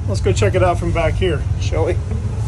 let's go check it out from back here, shall we?